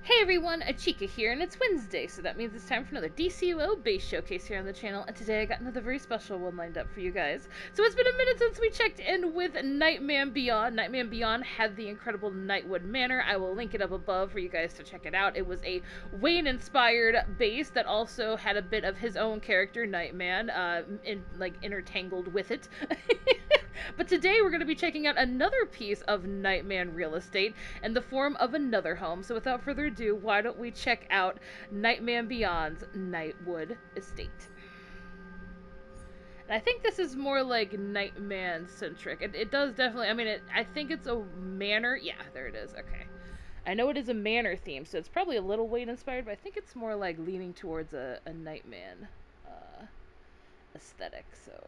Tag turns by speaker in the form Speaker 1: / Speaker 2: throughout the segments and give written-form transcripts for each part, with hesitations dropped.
Speaker 1: Hey everyone, Achika here, and it's Wednesday, so that means it's time for another DCUO base showcase here on the channel, and today I got another very special one lined up for you guys. So it's been a minute since we checked in with Nightman Beyond. Nightman Beyond had the incredible Nightwood Manor. I will link it up above for you guys to check it out. It was a Wayne-inspired base that also had a bit of his own character, Nightman, intertangled with it. But today we're going to be checking out another piece of Nightman real estate in the form of another home. So without further ado, why don't we check out Nightman Beyond's Nightwood Estate. And I think this is more like Nightman centric. It does definitely, I mean, I think it's a manor. Yeah, there it is. Okay. I know it is a manor theme, so it's probably a little Wayne inspired, but I think it's more like leaning towards a Nightman aesthetic, so...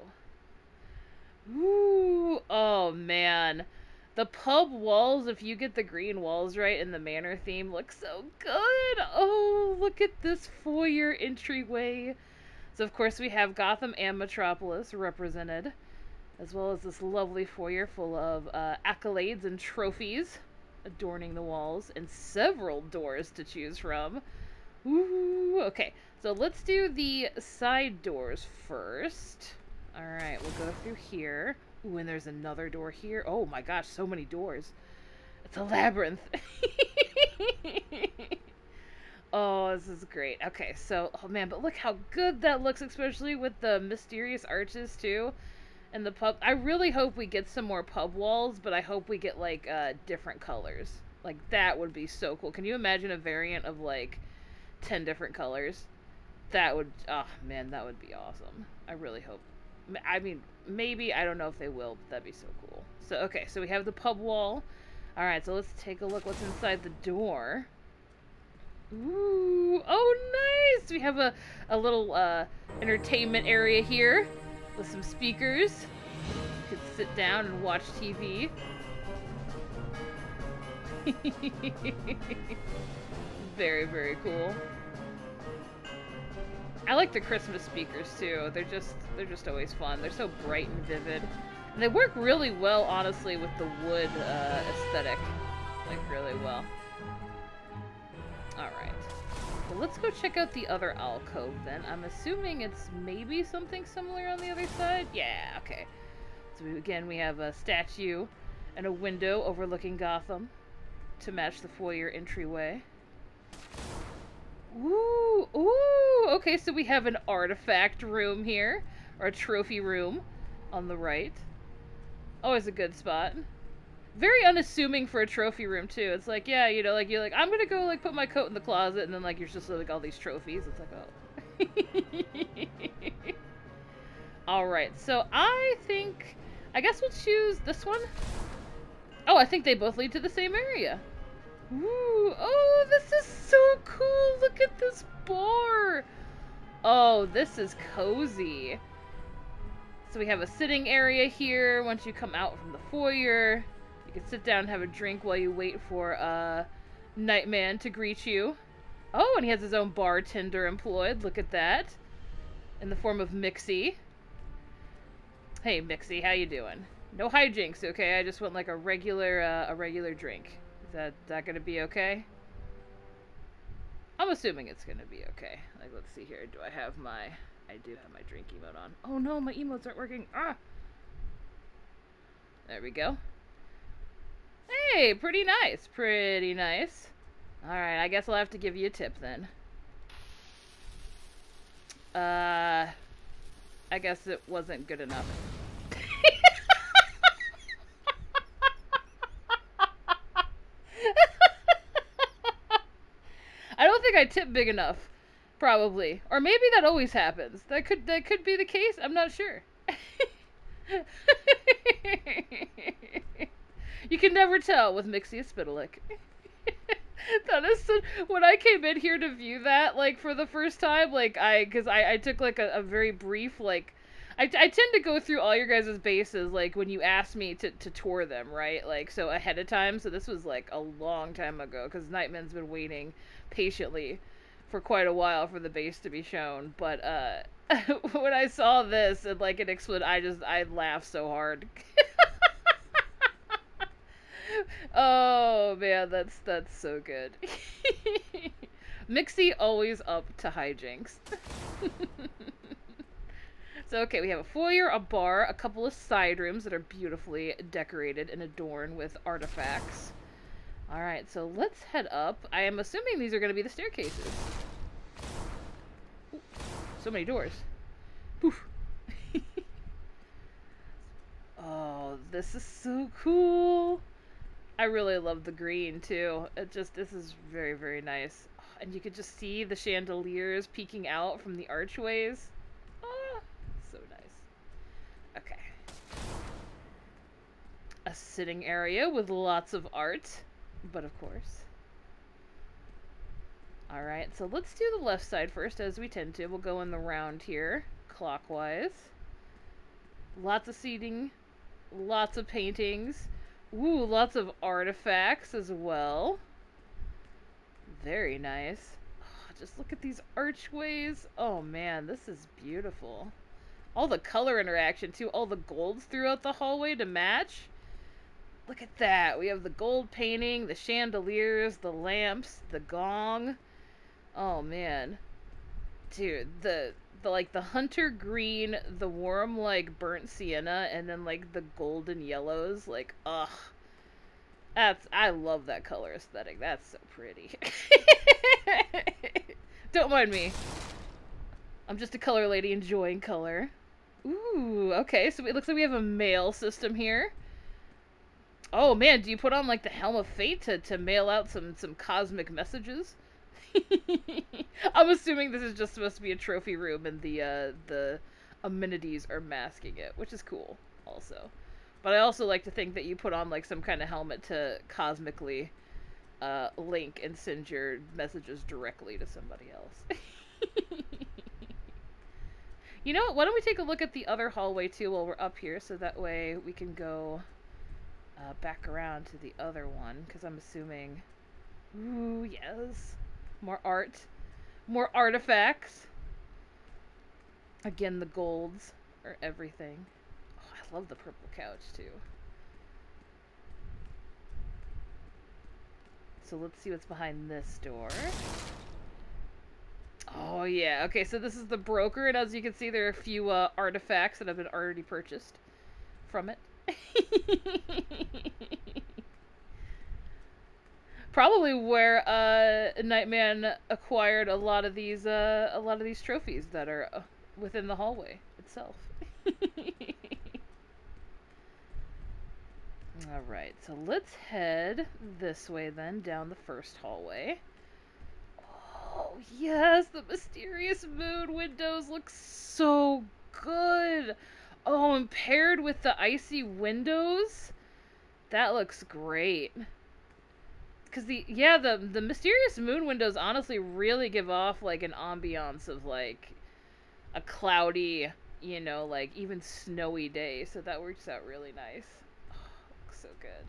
Speaker 1: Ooh, oh man. The pub walls, if you get the green walls right and the manor theme, look so good. Oh, look at this foyer entryway. So of course we have Gotham and Metropolis represented, as well as this lovely foyer full of accolades and trophies adorning the walls, and several doors to choose from. Ooh, okay. So let's do the side doors first. Alright, we'll go through here. Ooh, and there's another door here. Oh my gosh, so many doors. It's a labyrinth. Oh, this is great. Okay, so, oh man, but look how good that looks, especially with the mysterious arches, too. And the pub. I really hope we get some more pub walls, but I hope we get, like, different colors. Like, that would be so cool. Can you imagine a variant of, like, 10 different colors? That would, oh man, that would be awesome. I really hope. I mean, maybe, I don't know if they will, but that'd be so cool. So, okay, so we have the pub wall. Alright, so let's take a look what's inside the door. Ooh, oh nice! We have a little, entertainment area here with some speakers. You could sit down and watch TV. Very, very cool. I like the Christmas speakers too. They're just always fun. They're so bright and vivid. And they work really well, honestly, with the wood aesthetic. Like, really well. Alright. Well, let's go check out the other alcove then. I'm assuming it's maybe something similar on the other side? Yeah, okay. So again, we have a statue and a window overlooking Gotham to match the foyer entryway. Ooh, ooh, okay, so we have an artifact room here, or a trophy room on the right. Always a good spot. Very unassuming for a trophy room, too. It's like, yeah, you know, like, you're like, I'm gonna go, like, put my coat in the closet, and then, like, you're just, like, all these trophies. It's like, oh. Alright, so I guess we'll choose this one. Oh, I think they both lead to the same area. Ooh, oh, this is so cool. Look at this bar. Oh, this is cozy. So we have a sitting area here. Once you come out from the foyer, you can sit down and have a drink while you wait for Nightman to greet you. Oh, and he has his own bartender employed. Look at that. In the form of Mixie. Hey, Mixie, how you doing? No hijinks, okay? I just want like a regular drink. Is that gonna be okay? I'm assuming it's gonna be okay. Like, let's see here. Do I have my... I do have my drink emote on. Oh no, my emotes aren't working. Ah! There we go. Hey, pretty nice. Pretty nice. Alright, I guess I'll have to give you a tip then. I guess it wasn't good enough. I don't think I tipped big enough. Probably. Or maybe that always happens. That could be the case. I'm not sure. You can never tell with Mixie Spitalik. That is so, when I came in here to view that, like, for the first time, like, because I took, like, a very brief, like, I tend to go through all your guys' bases, like, when you ask me to tour them, right? Like, so ahead of time, so this was, like, a long time ago, because Nightman's been waiting patiently for quite a while for the base to be shown, but, when I saw this, and, like, it exploded, I laughed so hard. Oh man, that's so good. Mixie always up to hijinks. So, okay, we have a foyer, a bar, a couple of side rooms that are beautifully decorated and adorned with artifacts. Alright, so let's head up. I am assuming these are going to be the staircases. Ooh, so many doors. Poof. Oh, this is so cool. I really love the green, too. This is very, very nice. And you could just see the chandeliers peeking out from the archways. Oh, so nice. Okay. A sitting area with lots of art, but of course. Alright, so let's do the left side first, as we tend to. We'll go in the round here, clockwise. Lots of seating, lots of paintings. Ooh, lots of artifacts as well. Very nice. Oh, just look at these archways. Oh man, this is beautiful. All the color interaction too, all the golds throughout the hallway to match. Look at that. We have the gold painting, the chandeliers, the lamps, the gong. Oh man. Dude, the like the hunter green, the warm like burnt sienna, and then like the golden yellows, like ugh. I love that color aesthetic. That's so pretty. Don't mind me. I'm just a color lady enjoying color. Ooh, okay, so it looks like we have a mail system here. Oh man, do you put on like the Helm of Fate to mail out some cosmic messages? I'm assuming this is just supposed to be a trophy room and the amenities are masking it, which is cool also. But I also like to think that you put on like some kind of helmet to cosmically link and send your messages directly to somebody else. You know what? Why don't we take a look at the other hallway too while we're up here, so that way we can go back around to the other one, because I'm assuming... Ooh, yes. More art. More artifacts. Again, the golds are everything. Oh, I love the purple couch, too. So let's see what's behind this door. Oh, yeah. Okay, so this is the broker, and as you can see, there are a few artifacts that have been already purchased from it. Probably where Nightman acquired a lot of these trophies that are within the hallway itself. All right, so let's head this way then, down the first hallway. Oh yes, the mysterious moon windows look so good. Oh, and paired with the icy windows, that looks great. Because the mysterious moon windows honestly really give off like an ambiance of like a cloudy, you know, like even snowy day. So that works out really nice. Oh, looks so good.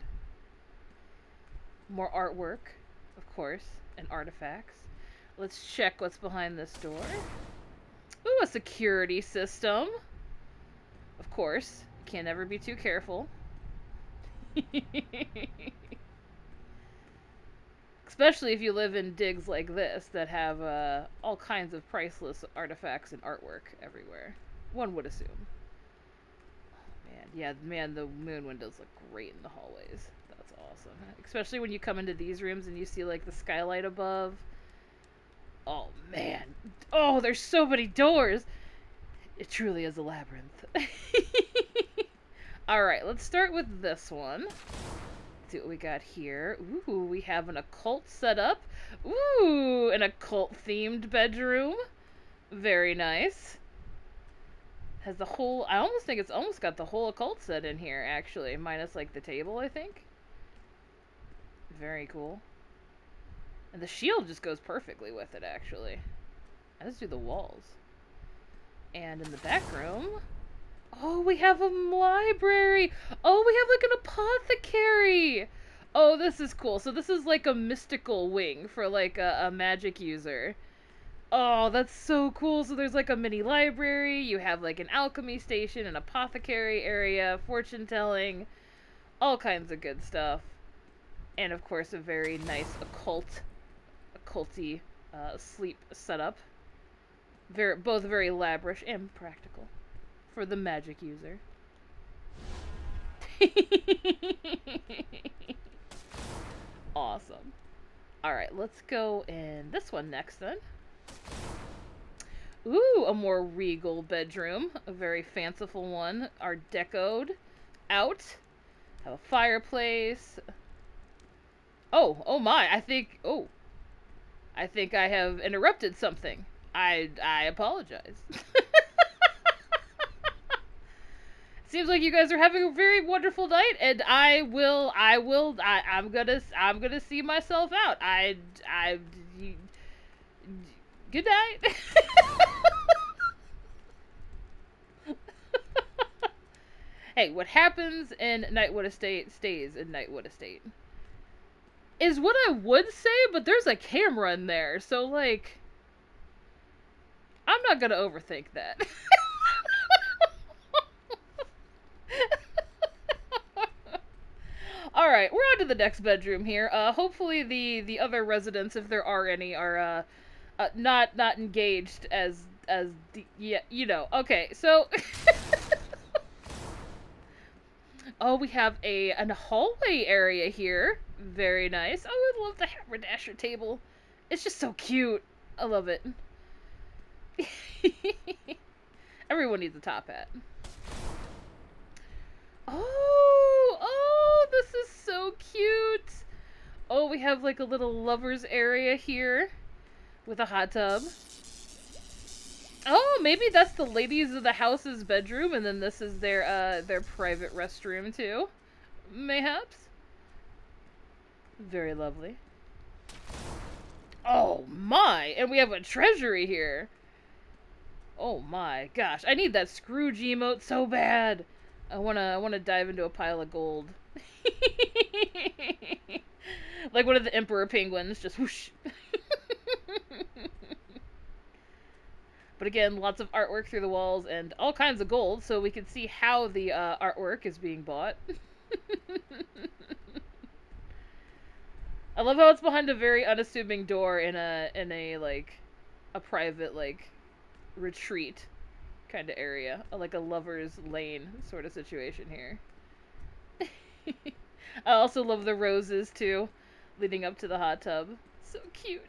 Speaker 1: More artwork, of course, and artifacts. Let's check what's behind this door. Ooh, a security system. Of course, can't ever be too careful. Especially if you live in digs like this that have all kinds of priceless artifacts and artwork everywhere. One would assume. Oh, man. Yeah, man, the moon windows look great in the hallways. That's awesome. Especially when you come into these rooms and you see, like, the skylight above. Oh, man. Oh, there's so many doors! It truly is a labyrinth. Alright, let's start with this one. See what we got here. Ooh, we have an occult setup. Ooh, an occult themed bedroom. Very nice. Has the whole, I almost think it's almost got the whole occult set in here, actually. Minus, like, the table, I think. Very cool. And the shield just goes perfectly with it, actually. As do the walls. And in the back room... Oh, we have a library! Oh, we have, like, an apothecary! Oh, this is cool. So this is, like, a mystical wing for, like, a magic user. Oh, that's so cool. So there's, like, a mini library. You have, like, an alchemy station, an apothecary area, fortune-telling, all kinds of good stuff. And, of course, a very nice occulty sleep setup. Both very lavish and practical for the magic user. Awesome. Alright, let's go in this one next then. Ooh, a more regal bedroom. A very fanciful one. Art decoed. Out. Have a fireplace. Oh my, I think I have interrupted something. I apologize. Seems like you guys are having a very wonderful night, and I'm gonna see myself out. Good night. Hey, what happens in Nightwood Estate stays in Nightwood Estate. Is what I would say, but there's a camera in there, so like, I'm not gonna overthink that. Alright, we're on to the next bedroom here. Hopefully the other residents, if there are any, are, not engaged as yeah, you know. Okay, so... Oh, we have a hallway area here. Very nice. Oh, I love the haberdasher table. It's just so cute. I love it. Everyone needs a top hat. Oh, this is so cute. Oh, we have like a little lover's area here with a hot tub. Oh, maybe that's the ladies of the house's bedroom, and then this is their private restroom too. Mayhaps. Very lovely. Oh my, and we have a treasury here. Oh my gosh, I need that Scrooge emote so bad. I wanna dive into a pile of gold. Like one of the Emperor Penguins, just whoosh. But again, lots of artwork through the walls and all kinds of gold, so we can see how the artwork is being bought. I love how it's behind a very unassuming door in a like a private like retreat kind of area, like a lover's lane sort of situation here. I also love the roses too, leading up to the hot tub. So cute.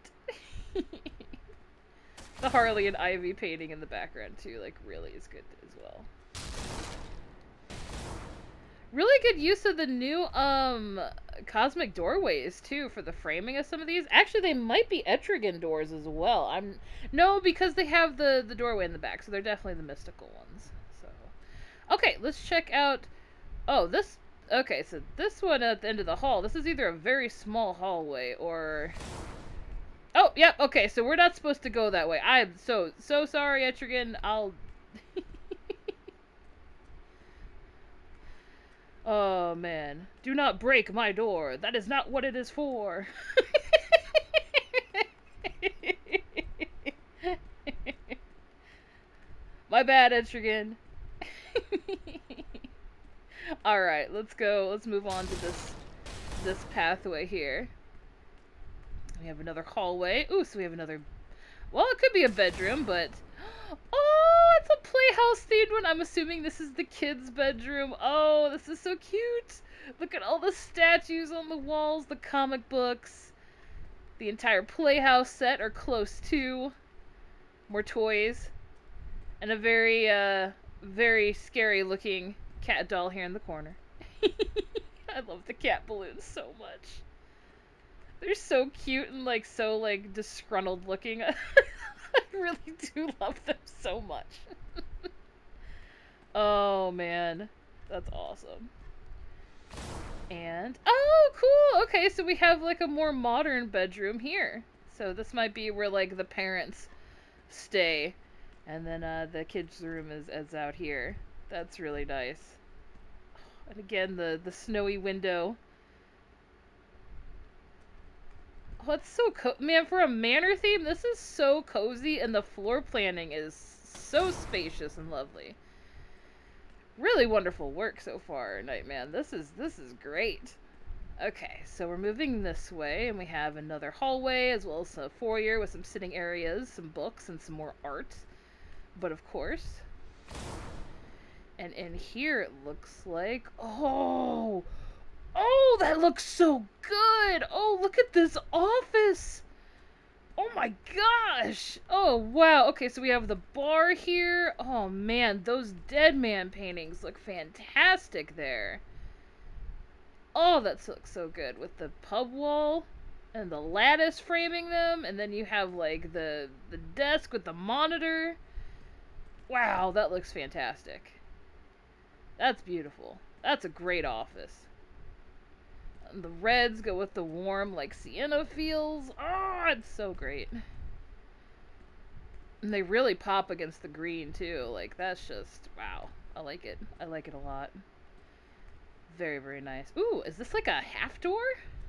Speaker 1: The Harley and Ivy painting in the background too, like, really is good as well. Really good use of the new, cosmic doorways too for the framing of some of these. Actually, they might be Etrigan doors as well. No, because they have the doorway in the back, so they're definitely the mystical ones. So, okay, let's check out. Oh, this. Okay, so this one at the end of the hall. This is either a very small hallway or. Oh, yep, okay, so we're not supposed to go that way. I'm so sorry, Etrigan. I'll... Oh, man. Do not break my door. That is not what it is for. My bad, Etrigan. Alright, let's go. Let's move on to this pathway here. We have another hallway. Ooh, so we have another... Well, it could be a bedroom, but... Oh, it's a playhouse themed one. I'm assuming this is the kids' bedroom. Oh, this is so cute. Look at all the statues on the walls, the comic books. The entire playhouse set are close to. More toys. And a very, very scary looking cat doll here in the corner. I love the cat balloons so much. They're so cute and, like, so, like, disgruntled looking. I really do love them so much. Oh, man. That's awesome. And, oh, cool! Okay, so we have, like, a more modern bedroom here. So this might be where, like, the parents stay. And then, the kids' room is out here. That's really nice. And again, the snowy window. Oh, it's so man, for a manor theme, this is so cozy, and the floor planning is so spacious and lovely. Really wonderful work so far, Nightman. This is great. Okay, so we're moving this way, and we have another hallway, as well as a foyer with some sitting areas, some books, and some more art. But of course... And in here it looks like... Oh! Oh, that looks so good! Oh, look at this office! Oh my gosh! Oh, wow. Okay, so we have the bar here. Oh man, those Dead Man paintings look fantastic there. Oh, that looks so good with the pub wall and the lattice framing them, and then you have like the desk with the monitor. Wow, that looks fantastic. That's beautiful. That's a great office. And the reds go with the warm, like, sienna feels. Oh, it's so great. And they really pop against the green, too. Like, that's just, wow. I like it. I like it a lot. Very, very nice. Ooh, is this like a half door?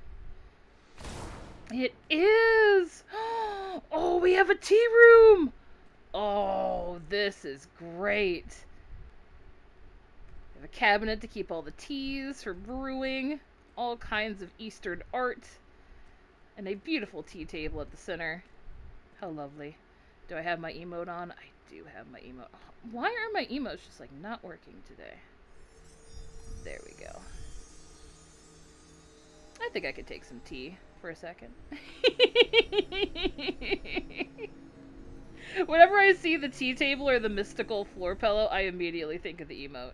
Speaker 1: It is! Oh, we have a tea room! Oh, this is great. We have a cabinet to keep all the teas for brewing. All kinds of Eastern art. And a beautiful tea table at the center. How lovely. Do I have my emote on? I do have my emote. Why are my emotes just like not working today? There we go. I think I could take some tea for a second. Whenever I see the tea table or the mystical floor pillow, I immediately think of the emote.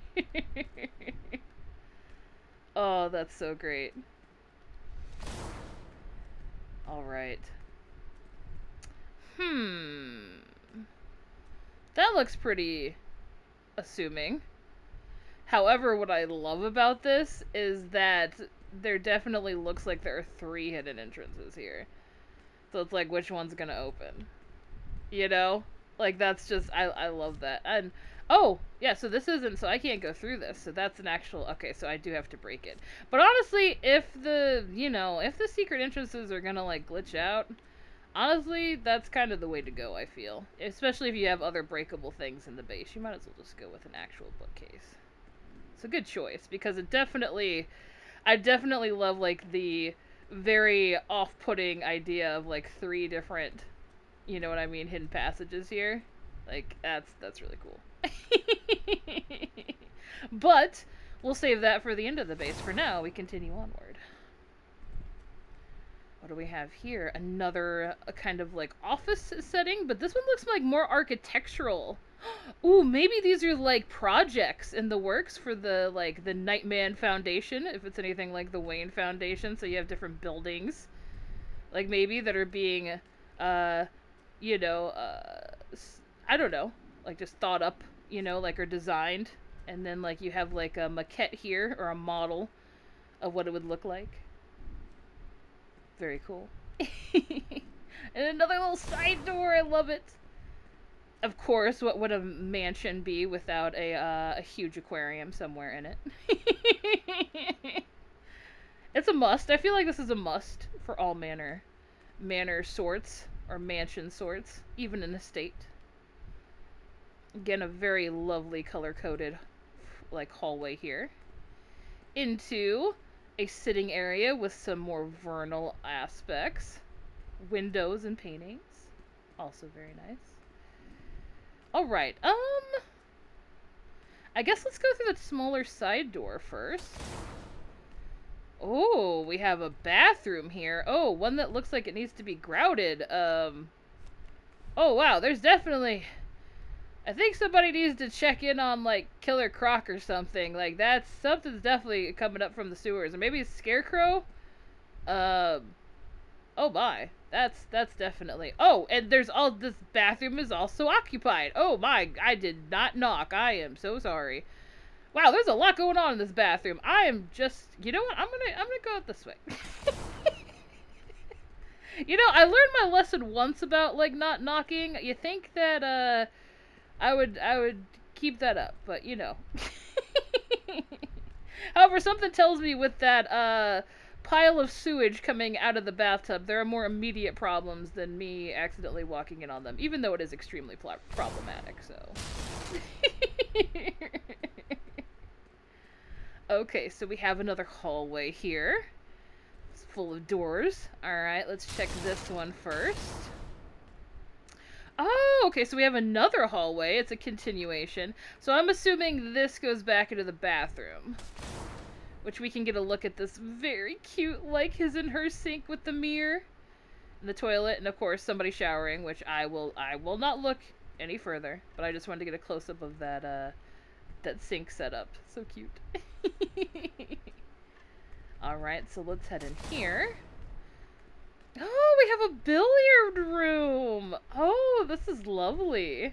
Speaker 1: Oh, that's so great. Alright. That looks pretty assuming. However, what I love about this is that there definitely looks like there are 3 hidden entrances here. So it's like, which one's gonna open? You know? Like, that's just, I love that. And, oh, yeah, so this isn't, so I can't go through this. So that's an actual, okay, so I do have to break it. But honestly, if the, you know, if the secret entrances are gonna, like, glitch out, honestly, that's kind of the way to go, I feel. Especially if you have other breakable things in the base. You might as well just go with an actual bookcase. It's a good choice, because it definitely... I definitely love, like, the very off-putting idea of, like, 3 different, you know what I mean, hidden passages here. Like, that's really cool. But, we'll save that for the end of the base. For now, we continue onward. What do we have here? Another kind of like office setting, but this one looks like more architectural. Ooh, maybe these are like projects in the works for the like the Nightman Foundation, if it's anything like the Wayne Foundation, so you have different buildings. Like maybe that are being you know, I don't know, like just thought up, you know, like are designed, and then like you have like a maquette here or a model of what it would look like. Very cool. And another little side door, I love it. Of course, what would a mansion be without a huge aquarium somewhere in it? It's a must. I feel like this is a must for all manor sorts, or mansion sorts, even an estate. Again, a very lovely color-coded, like, hallway here. Into a sitting area with some more vernal aspects. Windows and paintings. Also very nice. Alright, I guess let's go through the smaller side door first. Oh, we have a bathroom here. Oh, one that looks like it needs to be grouted. Oh, wow, there's definitely... I think somebody needs to check in on, like, Killer Croc or something. Like, that's... Something's definitely coming up from the sewers. Or maybe a Scarecrow? Oh my. That's definitely... Oh, and there's all... This bathroom is also occupied. Oh my, I did not knock. I am so sorry. Wow, there's a lot going on in this bathroom. I am just... You know what? I'm gonna go out this way. You know, I learned my lesson once about, like, not knocking. You think that, I would keep that up, but you know. However, something tells me with that pile of sewage coming out of the bathtub, there are more immediate problems than me accidentally walking in on them, even though it is extremely problematic, so. Okay, so we have another hallway here. It's full of doors. Alright, let's check this one first. Oh, okay, so we have another hallway. It's a continuation. So I'm assuming this goes back into the bathroom. Which we can get a look at this very cute, like his and her sink with the mirror. And the toilet, and of course somebody showering, which I will not look any further. But I just wanted to get a close-up of that, that sink setup. So cute. Alright, so let's head in here. Oh, we have a billiard room! Oh, this is lovely.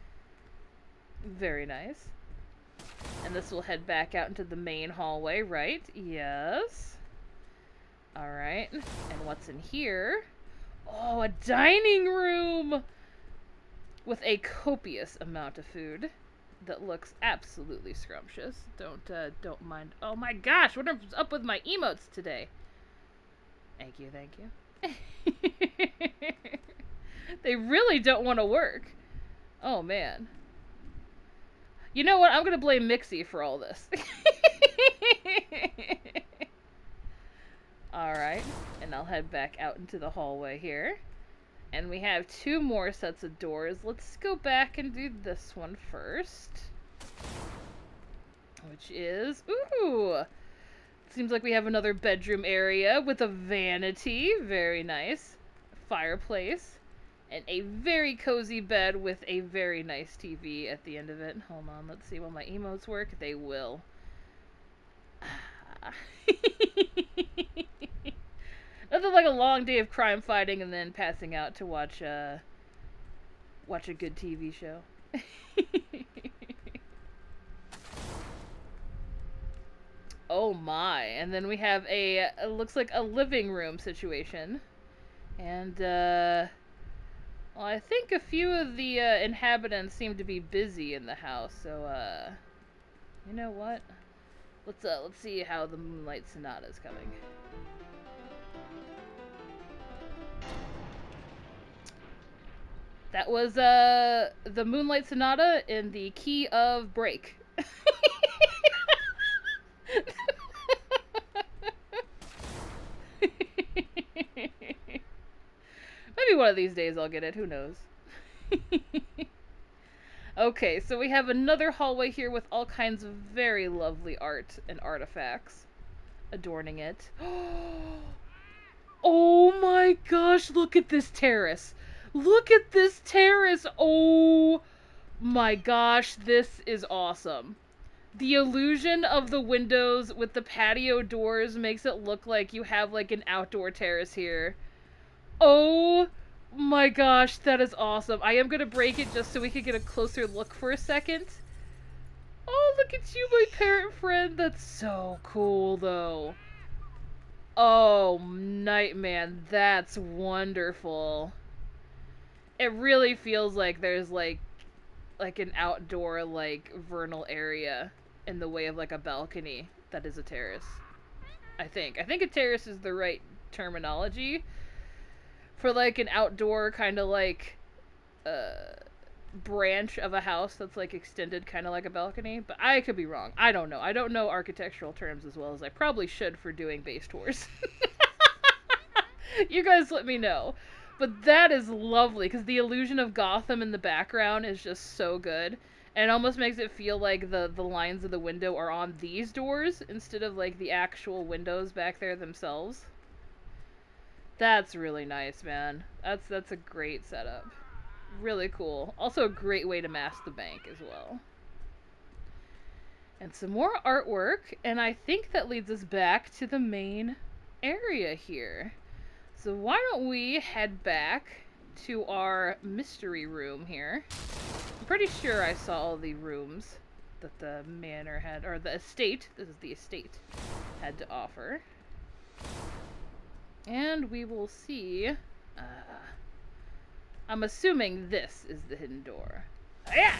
Speaker 1: Very nice. And this will head back out into the main hallway, right? Yes. Alright. And what's in here? Oh, a dining room! With a copious amount of food that looks absolutely scrumptious. Don't mind. Oh my gosh, what is up with my emotes today? Thank you, thank you. They really don't want to work. Oh man. You know what? I'm gonna blame Mixie for all this. Alright, and I'll head back out into the hallway here. And we have 2 more sets of doors. Let's go back and do this one first. Which is... Ooh! Seems like we have another bedroom area with a vanity. Very nice. Fireplace. And a very cozy bed with a very nice TV at the end of it. Hold on, let's see. Will my emotes work? They will. Nothing like a long day of crime fighting and then passing out to watch a good TV show. Oh my. And then we have a, it looks like a living room situation. And, well, I think a few of the inhabitants seem to be busy in the house, so, you know what? Let's see how the Moonlight Sonata is coming. That was, the Moonlight Sonata in the key of break. Maybe one of these days I'll get it, who knows. Okay, so we have another hallway here with all kinds of very lovely art and artifacts adorning it. Oh my gosh, look at this terrace. Look at this terrace. Oh my gosh, this is awesome. The illusion of the windows with the patio doors makes it look like you have like an outdoor terrace here. Oh my gosh, that is awesome. I am gonna break it just so we can get a closer look for a second. Oh, look at you, my parrot friend. That's so cool, though. Oh, Nightman, that's wonderful. It really feels like there's, like an outdoor, like, vernal area in the way of, like, a balcony that is a terrace. I think a terrace is the right terminology for, like, an outdoor kind of, like, branch of a house that's, like, extended kind of like a balcony. But I could be wrong. I don't know. I don't know architectural terms as well as I probably should for doing base tours. You guys let me know. But that is lovely, because the illusion of Gotham in the background is just so good. And it almost makes it feel like the lines of the window are on these doors, instead of, like, the actual windows back there themselves. That's really nice, man. That's a great setup. Really cool. Also a great way to mask the bank as well. And some more artwork, and I think that leads us back to the main area here. So why don't we head back to our mystery room here. I'm pretty sure I saw all the rooms that the manor had, or the estate, this is the estate, had to offer. And we will see, I'm assuming this is the hidden door. Yeah!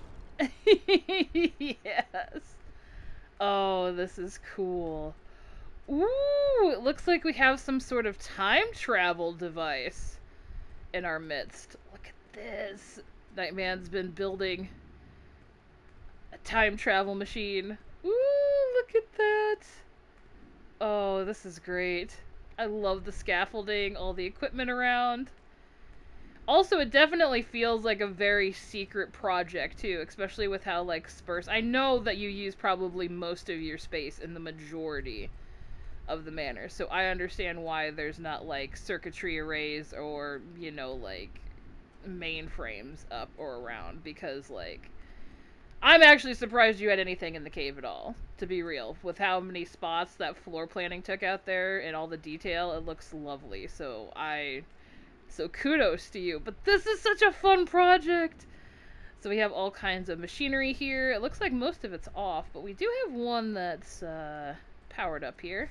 Speaker 1: Yes! Oh, this is cool. Ooh, it looks like we have some sort of time travel device in our midst. Look at this. Nightman's been building a time travel machine. Ooh, look at that. Oh, this is great. I love the scaffolding, all the equipment around. Also, it definitely feels like a very secret project, too, especially with how, like, sparse... I know that you use probably most of your space in the majority of the manor, so I understand why there's not, like, circuitry arrays or, you know, like, mainframes up or around, because, like... I'm actually surprised you had anything in the cave at all, to be real. With how many spots that floor planning took out there and all the detail, it looks lovely, so So kudos to you. But this is such a fun project! So we have all kinds of machinery here. It looks like most of it's off, but we do have one that's powered up here.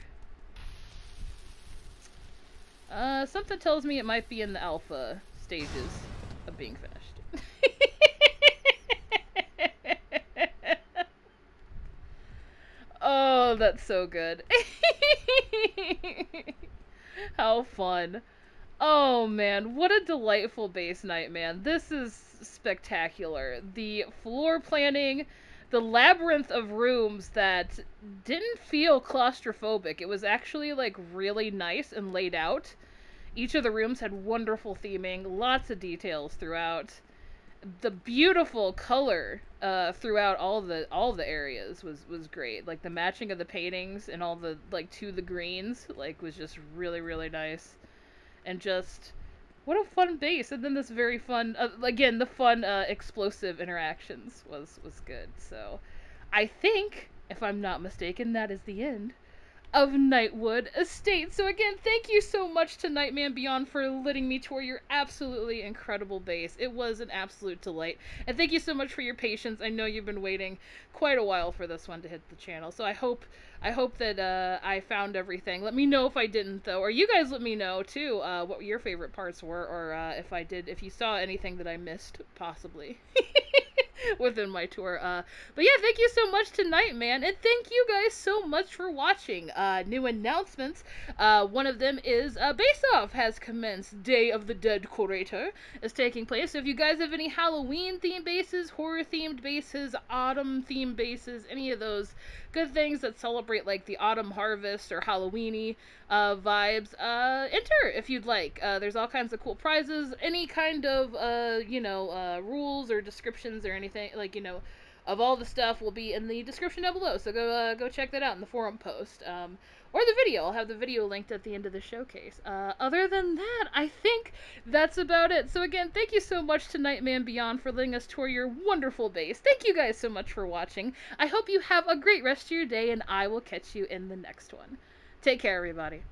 Speaker 1: Something tells me it might be in the alpha stages of being finished. Oh, that's so good. How fun. Oh man, what a delightful base night, man. This is spectacular. The floor planning, the labyrinth of rooms that didn't feel claustrophobic. It was actually like really nice and laid out. Each of the rooms had wonderful theming, lots of details throughout. The beautiful color throughout all the areas was great. Like the matching of the paintings and all the like to the greens like was just really nice. And just what a fun base. And then this very fun again the fun explosive interactions was good. So I think if I'm not mistaken that is the end of Nightwood Estate. So again, thank you so much to Nightman Beyond for letting me tour your absolutely incredible base. It was an absolute delight. And thank you so much for your patience. I know you've been waiting quite a while for this one to hit the channel. So I hope that I found everything. Let me know if I didn't though. Or you guys let me know too what your favorite parts were, or if you saw anything that I missed possibly. Within my tour. But yeah, thank you so much tonight, man. And thank you guys so much for watching. New announcements. One of them is Base Off has commenced. Day of the Dead Curator is taking place. So if you guys have any Halloween themed bases, horror themed bases, autumn themed bases, any of those good things that celebrate like the autumn harvest or Halloweeny vibes, enter if you'd like. There's all kinds of cool prizes, any kind of rules or descriptions or anything like of all the stuff will be in the description down below. So go check that out in the forum post. Or the video. I'll have the video linked at the end of the showcase. Other than that, I think that's about it. So again, thank you so much to Nightman Beyond for letting us tour your wonderful base. Thank you guys so much for watching. I hope you have a great rest of your day, and I will catch you in the next one. Take care, everybody.